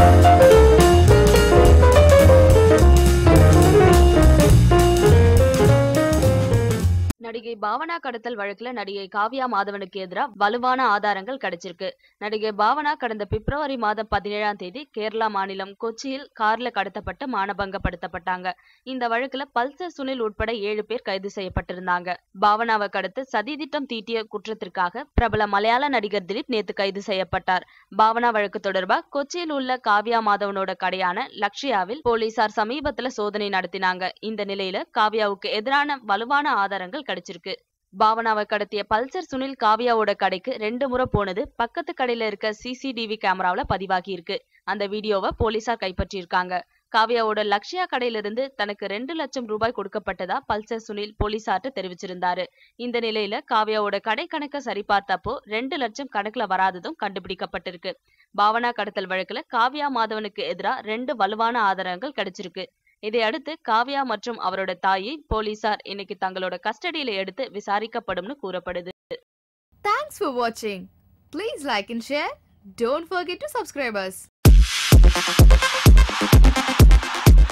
நடிகை பாவனா கடத்தல் வழக்குல நடிகை காவ்யா மாதவனுக்கு எதிராக வலுவான ஆதாரங்கள் கிடைச்சிருக்கு. நடிகை பாவனா கடந்த பிப்ரவரி மாதம் 17ஆம் தேதி கேரளா மாநிலம் கொச்சியில் கார்ல கடத்தப்பட்டு மானபங்கப்படுத்தப்பட்டாங்க. இந்த வழக்குல பல்சர் சுனில் உட்பட 7 பேர் கைது செய்யப்பட்டிருந்தாங்க. பாவனாவை கடத்த சதித்திட்டம் தீட்டிய குற்றத்திற்காக பிரபல மலையாள நடிகர் திலீப் நேத்து கைது செய்யப்பட்டார். பாவனா வழக்கு தொடர்பாக கொச்சியில் உள்ள காவ்யா மாதவனோட கடையான லக்ஷயாவில் போலீசார் சமீபத்துல சோதனை நடத்தினாங்க. இந்த நிலையில காவ்யாவுக்கு எதிரான வலுவான ஆதாரங்கள் கிடைச்சிருக்கு. பாவனாவை கடத்திய பல்சர் சுனில் காவ்யாவோட கடைக்கு 2 முறை போனது பக்கத்து கடையில இருக்க சிசிடிவி கேமராவில பதிவாகி இருக்கு. அந்த வீடியோவை போலீசார் கைப்பற்றியிருக்காங்க. காவ்யாவோட லக்ஷயா கடையிலிருந்து தனக்கு 2 லட்சம் ரூபாய் கொடுக்கப்பட்டதா பல்சர் சுனில் போலீசார்ட்ட தெரிவிச்சிருந்தாரு. இந்த நிலையில காவ்யாவோட கடை கணக்க சரிபார்த்தப்போ 2 லட்சம் கணக்குல வராததும் கண்டுபிடிக்கப்பட்டிருக்கு. பாவனா கடத்தல் வழக்குல காவ்யா மாதவனுக்கு எதிராக 2 வலுவான ஆதாரங்கள் கிடைச்சிருக்கு. இதையடுத்து காவ்யா மற்றும் அவரோட தாயை போலீசார் இன்னைக்கு தங்களோட கஸ்டடியில எடுத்து விசாரிக்கப்படும்னு கூறப்படுது. Thanks for watching. Please like and share. Don't forget to subscribe us.